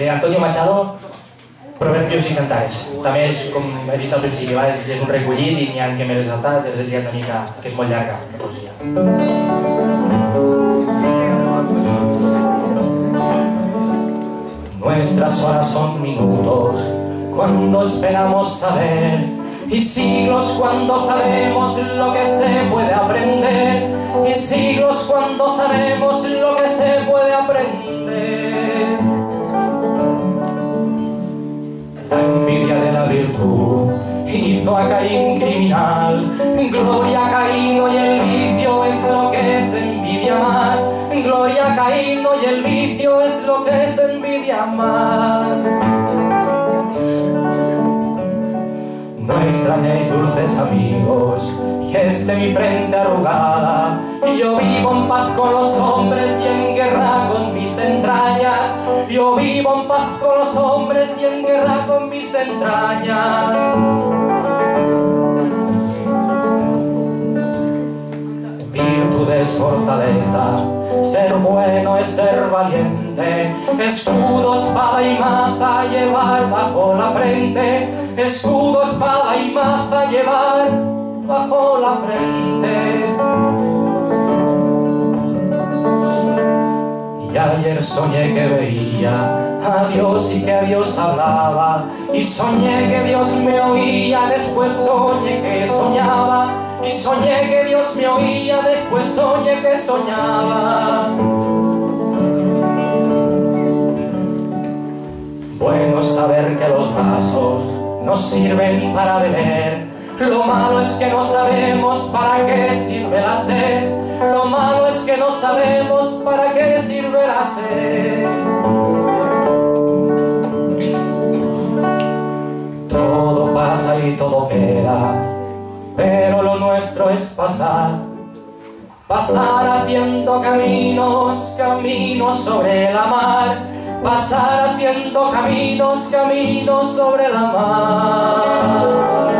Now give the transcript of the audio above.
Antonio Machado, Proverbios i Cantares. També és, com he dit al principi, és un recollit i n'hi ha que m'he saltat, he llegit una mica, que és molt llarga, la poesia. Nuestras horas son minutos cuando esperamos saber, y siglos cuando sabemos lo que se puede aprender, y siglos cuando sabemos lo que se puede aprender. La envidia de la virtud hizo a Caín criminal, gloria a Caín, y el vicio es lo que se envidia más, gloria a Caín, y el vicio es lo que se envidia más. No extrañéis, dulces amigos, que esté mi frente arrugada, y yo vivo en paz con los hombres y en guerra con mis entrañas. Yo vivo en paz con los hombres y en guerra con mis entrañas. Virtud es fortaleza, ser bueno es ser valiente, escudo, espada y maza llevar bajo la frente, escudo, espada y maza llevar bajo la frente. Y ayer soñé que veía a Dios y que a Dios hablaba, y soñé que Dios me oía, después soñé que soñaba, y soñé que Dios me oía, después soñé que soñaba. Bueno es saber que los vasos nos sirven para beber, lo malo es que no sabemos para qué sirve la sed, lo malo es que no sabemos para qué sirve la sed. Todo pasa y todo queda, pero lo nuestro es pasar, pasar haciendo caminos, caminos sobre la mar, pasar haciendo caminos, caminos sobre la mar.